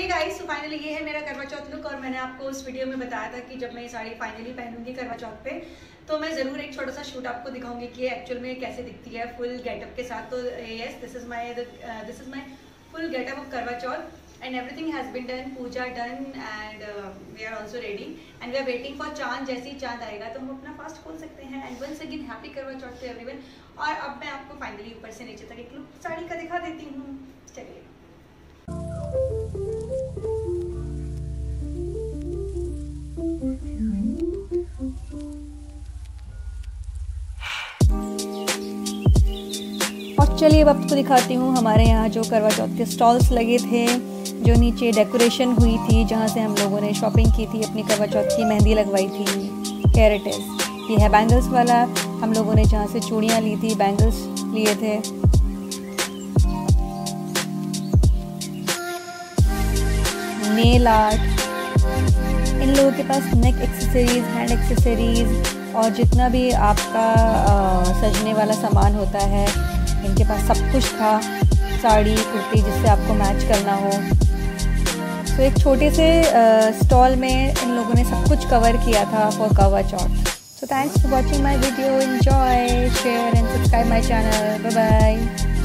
Hey guys, तो finally ये है मेरा करवा चौथ लुक और मैंने आपको उस वीडियो में बताया था कि जब मैं ये साड़ी फाइनली पहनूंगी करवा चौथ पे तो मैं ज़रूर एक छोटा सा शूट आपको दिखाऊंगी कि एक्चुअल में कैसे दिखती है फुल गेटअप के साथ। तो yes, this is my full getup of Karwa Chauth and everything has been done, puja done and we are also ready and we are waiting for chand. जैसे ही चांद आएगा तो हम अपना फास्ट खोल सकते हैं। एंड वंस अगेन हैप्पी करवा चौथ टू एवरीवन। और अब मैं आपको फाइनली ऊपर से नीचे तक एक लुक साड़ी का दिखा देती हूँ। चलिए, और चलिए अब आपको दिखाती हूँ हमारे यहाँ जो करवा चौथ के स्टॉल्स लगे थे, जो नीचे डेकोरेशन हुई थी, जहाँ से हम लोगों ने शॉपिंग की थी, अपनी करवा चौथ की मेहंदी लगवाई थी। हेयर इट इज़, ये है बैंगल्स वाला। हम लोगों ने जहाँ से चूड़ियाँ ली थी, बैंगल्स लिए थे। नेल आर्ट, इन लोगों के पास नेक एक्सेसरीज, हैंड एक्सेसरीज और जितना भी आपका सजने वाला सामान होता है, इनके पास सब कुछ था। साड़ी, कुर्ती जिससे आपको मैच करना हो। तो एक छोटे से स्टॉल में इन लोगों ने सब कुछ कवर किया था for Karwa Chauth. So thanks for watching my video. Enjoy, share and subscribe my channel. Bye bye.